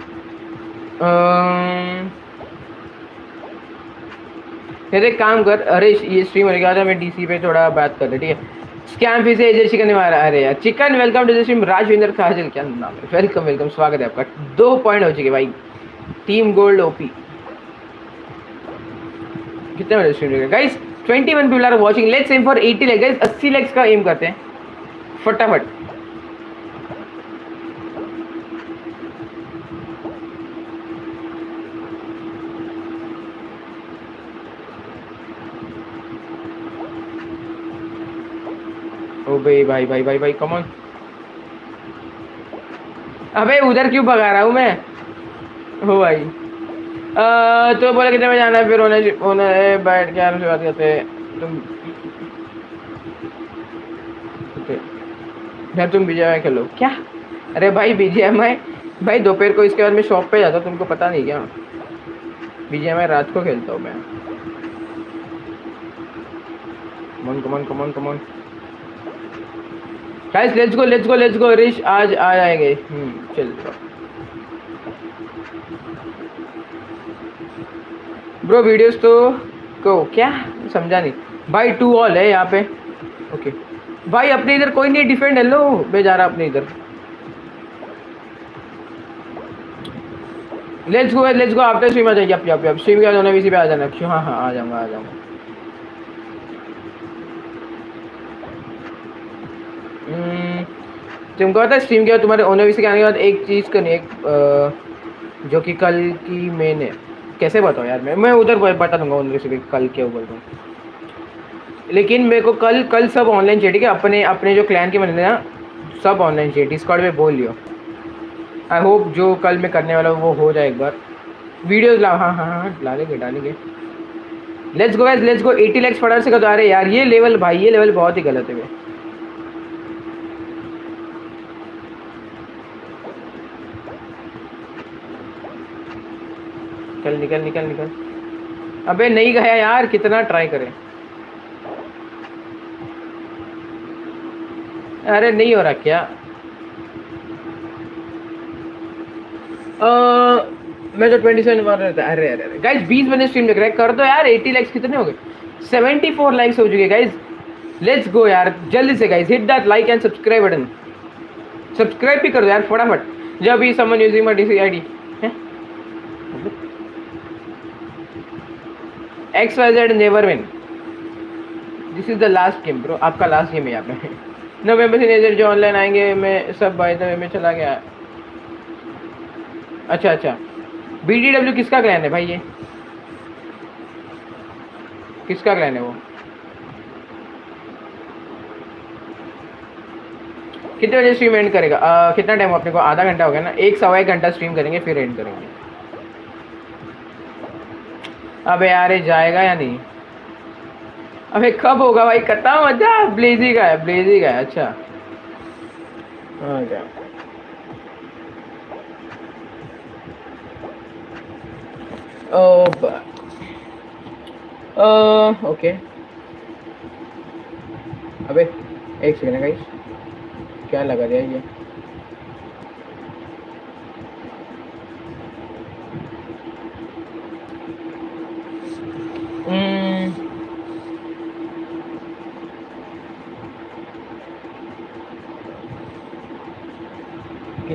फिर एक काम कर, अरे ये स्ट्रीम हो गया था, मैं डीसी पे थोड़ा बात कर रही, ठीक है? स्कैम फिर से एजेड चिकन मारा, अरे यार chicken welcome to the stream. Rajwinder Kajal क्या नाम है, वेलकम वेलकम, स्वागत है आपका। 2 पॉइंट हो चुके भाई, टीम गोल्ड ओपी। कितने बजे स्ट्रीम रहेगा guys? 21 people are watching, let's aim for 80 like guys. 80 likes का एम करते हैं फटाफट। ओ भाई भाई भाई भाई भाई कम ऑन। अबे उधर क्यों भगा रहा हूँ मैं? हो भाई तो बोले कितने बजे जाना है? फिर उन्हें बैठ के आराम से बात करते हैं। तुम बीजीएमआई खेलो क्या? अरे भाई बीजीएमआई भाई दोपहर को, इसके बाद मैं शॉप पे जाता हूँ, तुमको पता नहीं क्या? बीजीएमआई रात को खेलता हूँ मैं। Come on come on come on come on guys, let's go let's go let's go. Rish आज आ जाएंगे। चल ब्रो वीडियोस तो को क्या समझा नहीं भाई। 2 ऑल है यहाँ पे। ओके भाई, अपने इधर कोई नहीं डिफेंड। हेलो मैं जा रहा अपने इधर। लेट्स गो आफ्टर स्ट्रीम आ जाइए। आप स्ट्रीम के बाद होना वीसी पे आ जाना। क्यों? हाँ हाँ आ जाऊँगा आ जाऊँगा। तुमको पता है स्ट्रीम के बाद तुम्हारे ओनोवीसी के आने के बाद एक चीज़ करनी है, जो कि कल की मैंने कैसे बताऊँ यार, मैं उधर बता दूंगा ओनोवीसी के कल क्या बोल रहा हूँ। लेकिन मेरे को कल सब ऑनलाइन चाहिए, ठीक है? अपने जो क्लैन के बंदे ना सब ऑनलाइन चाहिए। डिस्कॉर्ड पे बोल लियो। आई होप जो कल मैं करने वाला हूँ वो हो जाए। एक बार वीडियोज लाओ। हाँ हाँ हाँ डालेंगे। Let's go guys, let's go. 80 likes फटाफट से कर दो। अरे यार ये लेवल भाई, ये लेवल बहुत ही गलत है। निकल। अबे नहीं गया यार, कितना ट्राई करें। अरे नहीं हो रहा क्या? मैं तो 27 मार रहा था। अरे गाइस 20 बने स्ट्रीम देख रहे हैं, कर दो यार। 80 लाइक्स कितने हो गए? 74 लाइक्स हो चुके गाइस। लेट्स गो यार जल्दी से guys, hit that like and subscribe button. Subscribe भी कर दो यार फटाफट। जब भी summon using my DC ID XYZ never win. This is the last game bro, आपका लास्ट गेम है यहाँ पे। नवंबर से जो ऑनलाइन आएंगे, मैं सब बाय द वे में चला गया। अच्छा BDW किसका क्लैन है भाई? ये किसका क्लैन है वो? कितने बजे स्ट्रीम एंड करेगा? कितना टाइम अपने को? आधा घंटा हो गया ना, 1-1.25 घंटा स्ट्रीम करेंगे फिर एंड करेंगे। अबे यार ये जाएगा या नहीं? अबे कब होगा भाई? खत्म हो जा। ब्लेजी का है। अच्छा ओके। अबे एक सेकंड गाइस, क्या लगा दिया ये?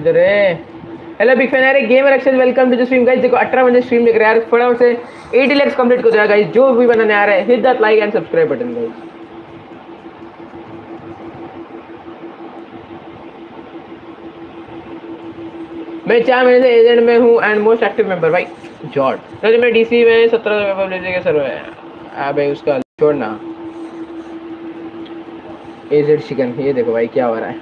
इधर है। हेलो बिग फैन, अरे gamer action welcome to the stream guys. देखो 18 बजे स्ट्रीम देख रहे हैं यार, फटाफट से 80 लाइक्स कंप्लीट कर दो गाइस। जो भी बनाने आ रहा है hit that like and subscribe button guys. मैं 4 महीने से एजेंट में हूँ एंड मोस्ट एक्टिव मेंबर भाई जॉर्ज। तो मैं डीसी में 17 पब्लिसिटी के सर्वर है। अबे उसका छोड़ना। एजेंट चिकन, ये देखो भाई क्या हो रहा है।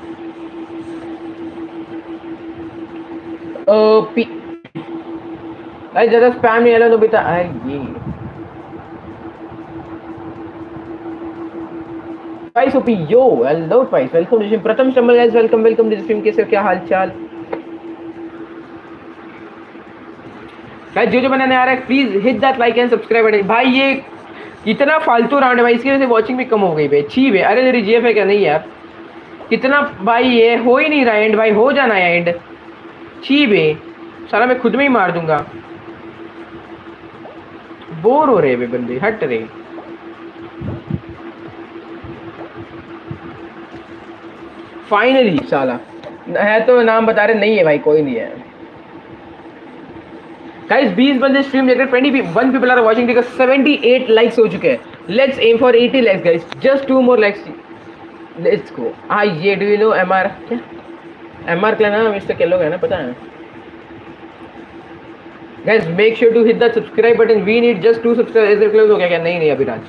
ओपी भाई ज़्यादा स्पैम नहीं है तो बेटा। अरे ये guys OP yo hello guys, welcome to stream. Pratham stumble guys, welcome welcome to stream. कैसे, क्या हाल चाल गाइस? जो बनाने आ रहा है please hit that like and subscribe button भाई। ये कितना फालतू राउंड है भाई, इसकी वजह से वॉचिंग भी कम हो गई भाई। छी भाई, अरे तेरी जीएफ है क्या? नहीं यार, कितना भाई ये हो ही नहीं रहा एंड भाई, हो जाना है एंड। छी भाई सारा मैं खुद में ही मार दूंगा। बोर हो रहे भाई बंदे, हट रहे। फाइनली साला है तो नाम बता रहे, नहीं है भाई, कोई नहीं है गाइस। 20 बंदे स्ट्रीम देख रहे हैं, 21 पीपल आर वाचिंग, देखो 78 लाइक्स हो चुके हैं। Let's aim for 80 likes guys, just 2 more likes, let's go. हाँ ये डू यू नो एमआर, क्या एमआर क्लैन ना मिस्टर केलोग है ना, पता है guys. Make sure to hit the subscribe button, we need just 2 subscribers. Close हो गया क्या? नहीं अभिराज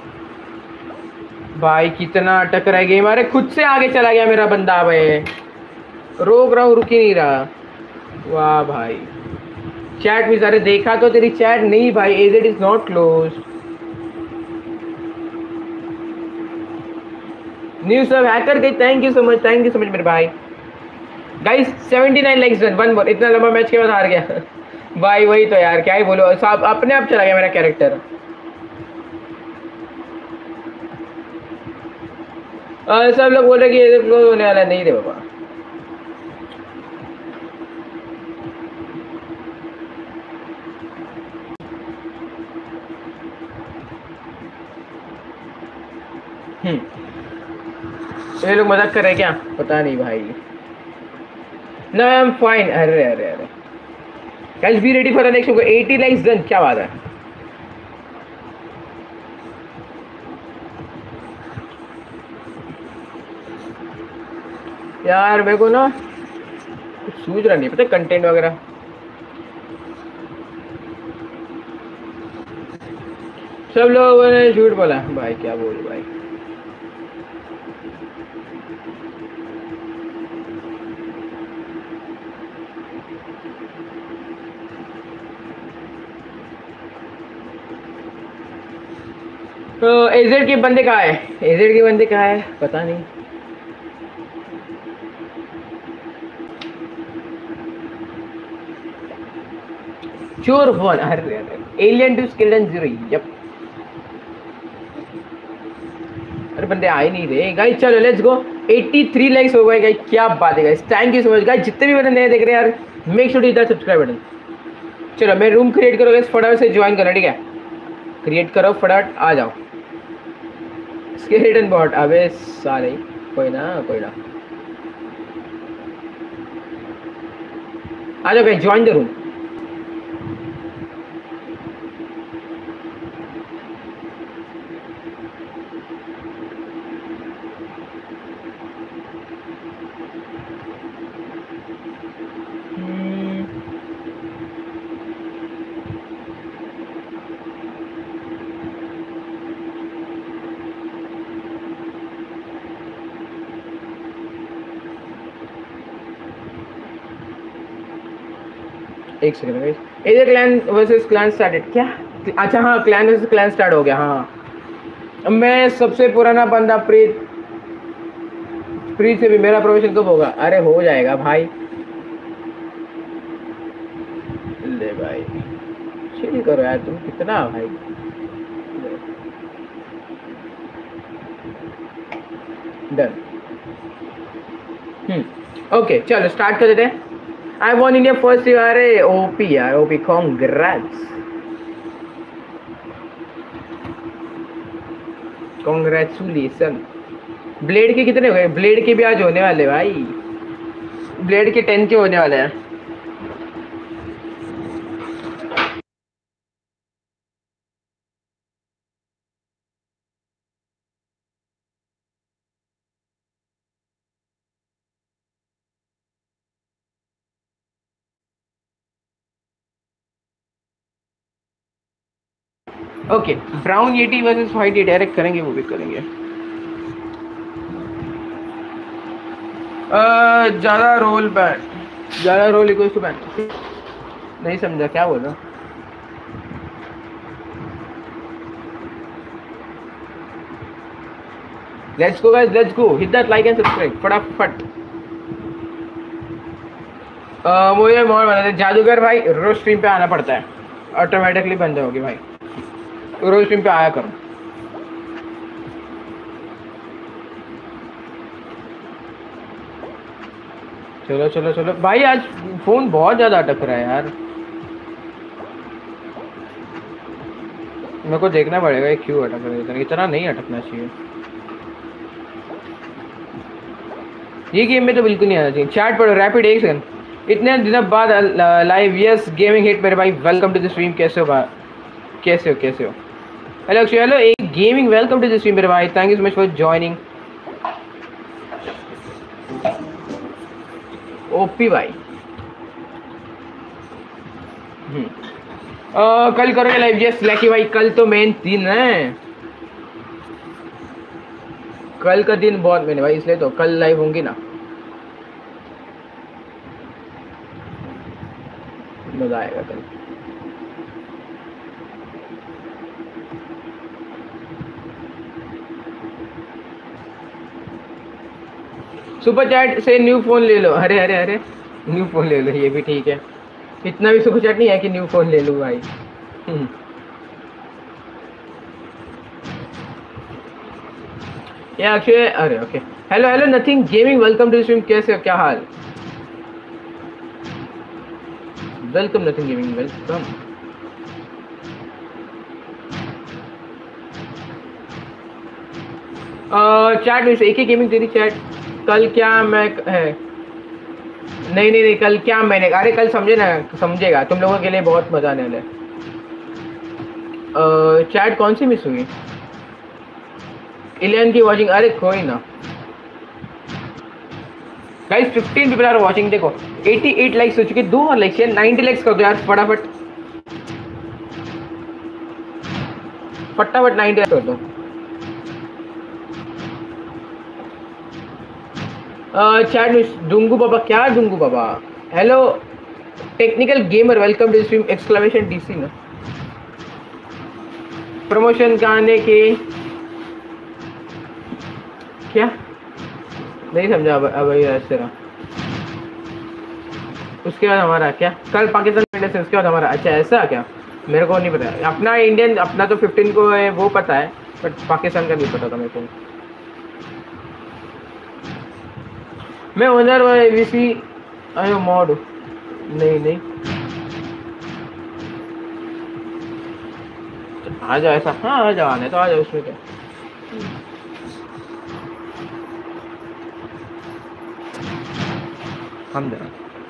भाई, कितना अटक रहा है गेम। अरे खुद से आगे चला गया मेरा बंदा भाई, रोक रहा हूँ रुक ही नहीं रहा। वाह भाई चैट भी सारे देखा तो तेरी चैट नहीं भाई। AZ is not close. New sub hacker गई, thank you so much, thank you so much मेरे भाई। Guys 79 likes done, 1 more. इतना लंबा मैच के बाद हार गया भाई। वही तो यार, क्या ही बोलो, अपने आप चला गया मेरा कैरेक्टर। सब लोग बोल रहे कि एजेड क्लोज होने वाला है, नहीं रे बाबा। ये लोग मजाक कर रहे हैं क्या? पता नहीं भाई। No I am fine. अरे अरे अरे guys be ready for the next. 80 likes done, क्या बात है यार। मेरे को ना कुछ सूझ रहा नहीं, पता कंटेंट वगैरह। सब लोगों ने झूठ बोला भाई, क्या बोलूं भाई। तो एजेड के बंदे कहाँ है? एजेड के बंदे कहाँ है पता नहीं। चोर वन, अरे अरे alien to skilled and 0। Yup अरे बंदे आए नहीं रहे गाइस। चलो लेट्स गो। 83 लाइक्स हो गए गाइस, क्या बात है guys. Thank you so much guys, जितने भी बंदे नए देख रहे हैं यार, make sure to hit the subscribe button. चलो मैं रूम क्रिएट करो गाइस, फटाफट से ज्वाइन करना, ठीक है? क्रिएट करो फटाफट, आ जाओ। स्केलेटन बॉट, अबे साले, कोई ना कोई ना, आ जाओ गाइस, ज्वाइन द रूम। एक second guys, AZ clan versus clan started क्या? अच्छा हाँ, क्लैन वर्सेस क्लैन स्टार्ट हो गया। हाँ मैं सबसे पुराना बंदा प्रीत। प्रीत से भी मेरा प्रोफेशन कब होगा? अरे हो जाएगा भाई। ले भाई चिल करो यार, तुम कितना भाई। डन। ओके चलो स्टार्ट कर देते हैं। I won India first year। अरे ओपी यार, ओपी कॉन्ग्रेट्स कॉन्ग्रेचुलेसन। ब्लेड के कितने हो गए? ब्लेड के भी आज होने वाले भाई। ब्लेड के 10 के होने वाले हैं। Okay, brown yeti versus white yeti direct करेंगे, वो भी करेंगे। ज़्यादा रोल बैन, ज़्यादा रोल इक्वल्स टू बैन। नहीं समझा क्या बोल रहा। Let's go guys, let's go, hit that like and subscribe फटाफट। मुझे मोड बना दे जादूगर भाई, रोज स्ट्रीम पे आना पड़ता है, ऑटोमेटिकली बन जाओगे भाई, रोज स्ट्रीम पे आया करो। चलो चलो चलो भाई, आज फोन बहुत ज़्यादा अटक रहा है यार, मेरे को देखना पड़ेगा ये क्यों अटक रहा है, इतना नहीं अटकना चाहिए। ये गेम में तो बिल्कुल नहीं आना चाहिए। चैट पढ़ो रैपिड, एक सेकंड। इतने दिनों बाद लाइव, यस गेमिंग हिट मेरे भाई, वेलकम टू द स्ट्रीम। कैसे हो कैसे हो कैसे हो? हेलो अक्षय, हेलो एक gaming, welcome to the stream मेरे भाई, thank you so much for joining. OP भाई, कल करोगे लाइव? यस लकी भाई, कल तो मेन दिन है, कल का दिन बहुत मैंने भाई, इसलिए तो कल लाइव होंगी ना, मजा आएगा कल। सुपर चैट से न्यू फोन ले लो। अरे अरे अरे, न्यू फोन ले लो, ये भी ठीक है, इतना भी सुपर चैट नहीं है कि न्यू फोन ले लूँ भाई। ये अक्षय, अरे okay, hello hello nothing gaming, welcome to stream. कैसे हो, क्या हाल? Welcome nothing gaming, welcome. Chat में से एक ही गेमिंग तेरी चैट, कल क्या मैं है? नहीं नहीं नहीं, कल क्या मैंने, अरे कल समझे ना, समझेगा, तुम लोगों के लिए बहुत मजा आने वाला है। चैट कौन सी मिस हुई? इलियन की वॉचिंग, अरे कोई ना गाइस, 15 पीपल आर वॉचिंग। देखो 88 लाइक्स हो चुके, 2 और लाइक्स है, 90 लाइक्स कर दो यार फटाफट फटाफट, 90 लाइक्स कर दो। चैट में डुंगू बाबा, क्या Dungu Baba? Hello technical gamer, welcome to stream exclamation DC ना, प्रमोशन गाने के क्या नहीं समझा अब ऐसे रहा। उसके बाद हमारा क्या, कल पाकिस्तान इंडिया से, उसके बाद हमारा, अच्छा ऐसा क्या, मेरे को नहीं पता। अपना इंडियन, अपना तो 15 को है वो पता है, बट पाकिस्तान का नहीं पता था मेरे को। मैं ओनर वीसी आयो मॉड, नहीं नहीं आ जाओ ऐसा, हाँ आ जाओ, आने तो आ जाओ, उसमें क्या। हम देना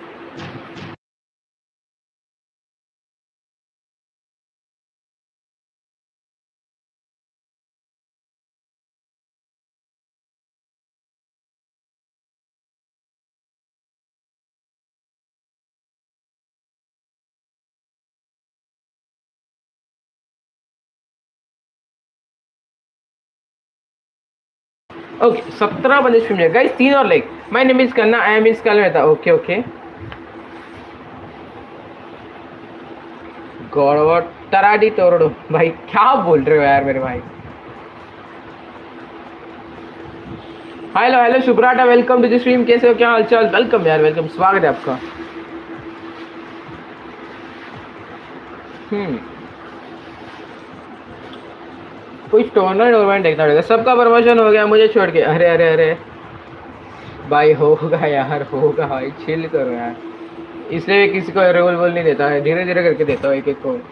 ओके। 17 बंदे स्ट्रीम है गाइस, 3 और लाइक। मैं मिस करना, आई मिस कर लेता। ओके ओके, गॉड तराडी तोड़ो भाई, क्या बोल रहे हो यार मेरे भाई। Hello hello Subrata, welcome to the stream. कैसे हो, क्या हालचाल? वेलकम यार, वेलकम, स्वागत है आपका। कोई टूर्नामेंट देखना पड़ेगा। सबका प्रमोशन हो गया मुझे छोड़ के, अरे अरे अरे भाई, होगा यार, होगा भाई, चिल करो यार, इसलिए किसी को रोल वोल नहीं देता है, धीरे धीरे करके देता हूँ एक एक को।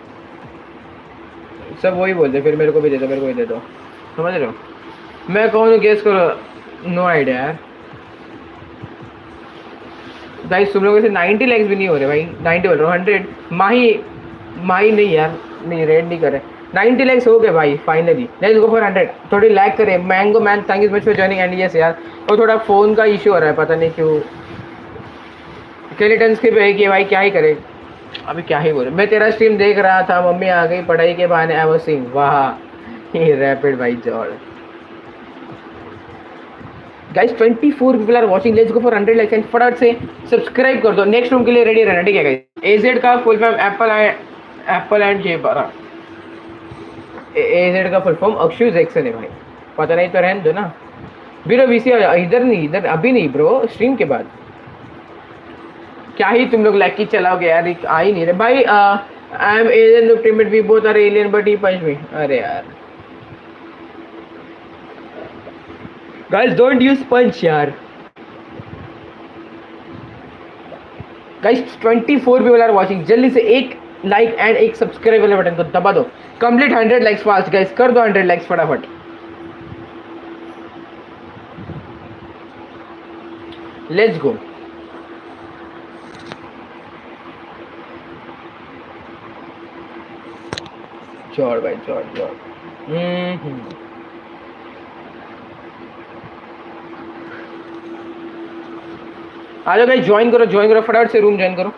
सब वही बोलते फिर मेरे को भी दे दो, मेरे को भी दे दो, समझ रहे हो? मैं कौन हूँ गेस करो? नो आइडिया यार, गाइस तुम लोगों से 90 लाइक्स भी नहीं हो रहे भाई, 90 बोल रहा हूँ 100। माही माही नहीं यार, नहीं रेड नहीं करे, 90 लाइक्स हो गए भाई फाइनली। Let's go for 100। थोड़ी लाइक करें। Mango man thank you much for joining and yes यार, और थोड़ा फ़ोन का इशू हो रहा है पता नहीं क्यों। स्केलेटन स्किप है कि भाई क्या ही करे, अभी क्या ही बोले। मैं तेरा स्ट्रीम देख रहा था, मम्मी आ गई पढ़ाई के बहाने, आई वाज सीइंग। वाह ये रैपिड भाई जॉर्ड। Guys 24 people are watching, let's go for 100 likes and फटाफट से सब्सक्राइब कर दो। नेक्स्ट रूम के लिए रेडी रहना, ठीक है गाइस। एजेड का full form apple and J 12। AZ का फुल फॉर्म अक्षु जैक्सन है भाई, पता नहीं तो रहने दो ना। ब्रो वीसी इधर नहीं, इधर अभी नहीं ब्रो, स्ट्रीम के बाद। क्या ही तुम लोग लैकी चलाओगे यार, आ ही नहीं रहे भाई। I am alien teammate, we both are alien but he punch me. अरे यार गाइस डोंट यूज पंच यार। गाइस 24 पीपल आर वाचिंग, जल्दी से एक लाइक एंड एक सब्सक्राइब वाले बटन को दबा दो। कंप्लीट 100 लाइक्स फास्ट गाइस, कर दो 100 लाइक्स फटाफट। Let's go. चौड़ भाई चौड़ चौड़। आ जाओ गाइस, ज्वाइन करो फटाफट से, रूम ज्वाइन करो।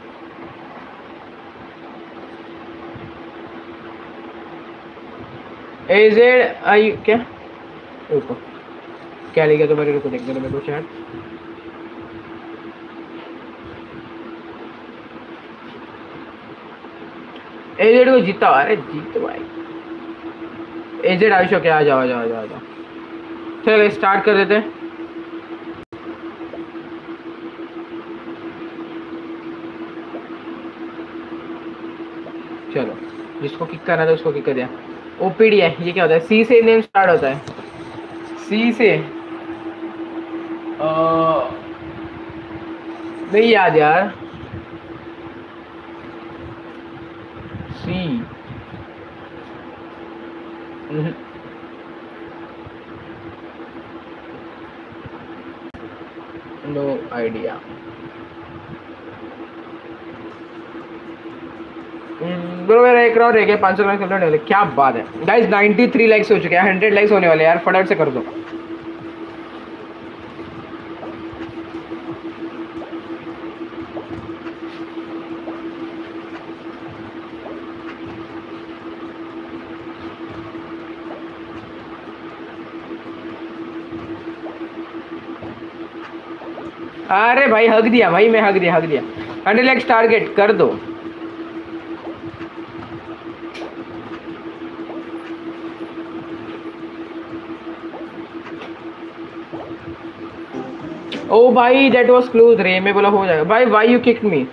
एजेड आई क्या, रुको क्या लिखा तो मेरे को देखने दो मेरे को चैट। एजेड को जीता, अरे जीत भाई। एजेड आयुषो क्या, आ जाओ आ जाओ आ जाओ आ जाओ। चलो स्टार्ट कर देते हैं। चलो जिसको किक करना था उसको किक कर दिया। ओपीडी है, ये क्या होता है? सी से नेम स्टार्ट होता है, सी से नहीं याद यार। सी नो आइडिया। ब्रो मेरा एक राउंड रह गया, 500 लाइक कंप्लीट होने, क्या बात है गाइस। 93 लाइक्स हो चुके हैं, 100 लाइक्स होने वाले यार, फटाफट से कर दो। अरे भाई हक दिया भाई, मैं हक दिया 100 लाइक्स टारगेट कर दो। ओ भाई दैट वाज क्लोज रे, मैं बोला हो जाएगा भाई। Why you kicked me?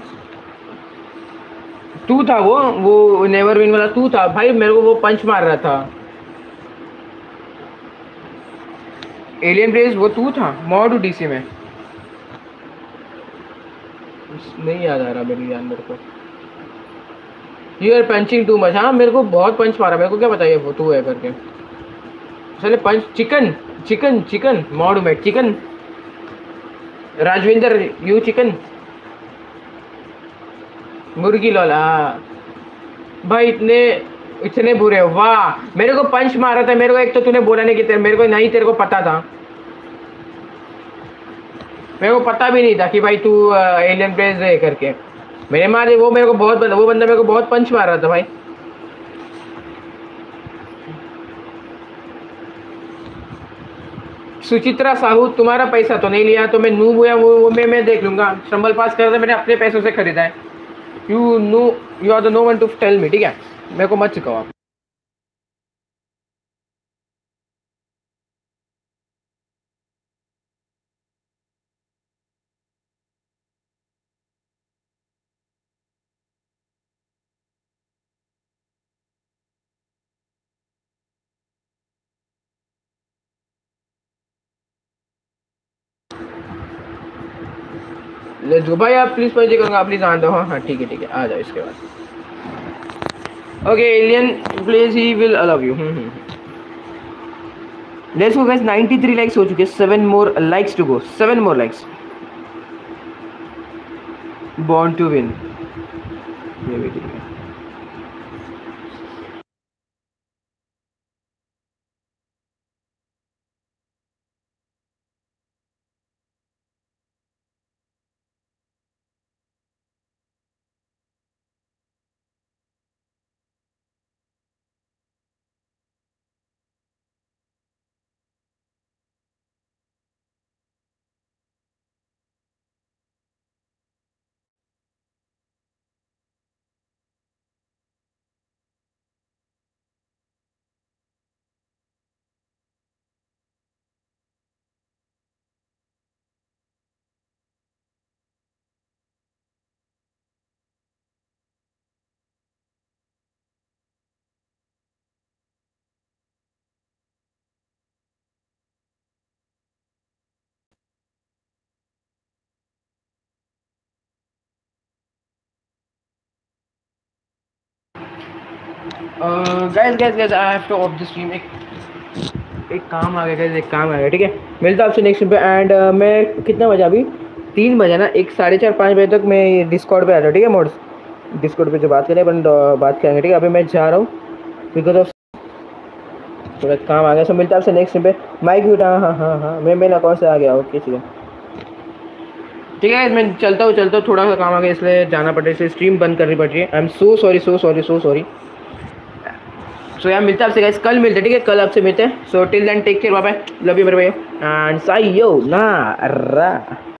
तू था वो नेवर विन वाला तू था भाई, मेरे को वो पंच मार रहा था। एलियन प्लेस वो तू था मॉड डीसी में, नहीं याद आ रहा मेरी यार मेरे को। You are punching too much, हाँ मेरे को बहुत पंच मारा, मेरे को क्या बताइए वो तू है करके। चले punch chicken chicken chicken mod में चिकन राजविंदर यू चिकन मुर्गी लौला भाई। इतने बुरे हो, वाह मेरे को पंच मारा था मेरे को। एक तो तूने बोला नहीं कि मेरे को नहीं, तेरे को पता था, मेरे को पता भी नहीं था कि भाई तू एलियन प्लेस है करके। मेरे मारे वो मेरे को बहुत वो बंदा मेरे को बहुत पंच मार रहा था भाई। सुचित्रा साहू तुम्हारा पैसा तो नहीं लिया, तो मैं नूब हुआ वो मैं देख लूंगा। संबल पास कर दे, मैंने अपने पैसों से खरीदा है। You are the no one to tell me, ठीक है मेरे को मत सिखाओ आप। लेट्स गो भाई, आप प्लीज पहुंचे करूँगा, प्लीज आ दो। हाँ ठीक है आ जाओ इसके बाद। Okay alien please he will allow you. Let's go guys, 93 likes हो चुके हैं, 7 more likes to go, 7 more likes. Born to win, ये भी ठीक है। Guys guys guys I have to off the stream. एक काम आ गया गाइस, एक काम आ गया, ठीक है। मिलता हूं आपसे नेक्स्ट पे। एंड मैं कितना बजा अभी, 3 बजा ना, एक 4:30 5 बजे तक मैं डिस्कॉर्ड पे आ रहा हूँ, ठीक है। मोड्स डिस्कॉर्ड पे जो बात करें अपन बात करेंगे, ठीक है। अभी मैं जा रहा हूँ बिकॉज ऑफ थोड़ा काम आ गया। सो मिलता है आपसे नेक्स्ट पे। माइक भी उठा, हाँ हाँ हाँ, मैं मेरा अकाउंट से आ गया, ओके ठीक है। ठीक है मैं चलता हूँ, थोड़ा सा काम आ गया इसलिए जाना पड़ रहा है, इसलिए स्ट्रीम बंद करनी पड़ रही है। I am so sorry so sorry so sorry. So यार मिलते हैं आपसे गाइस, कल मिलते हैं, ठीक है। कल आपसे मिलते हैं। So till then take care, bye bye, love you मेरे भाई एंड सायोनारा।